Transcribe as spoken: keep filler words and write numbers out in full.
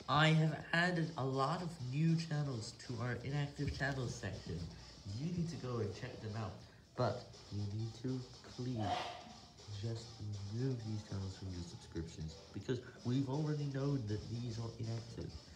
I have added a lot of new channels to our inactive channels section. You need to go and check them out, but you need to clear, just remove these channels from your subscriptions, because we've already known that these are inactive.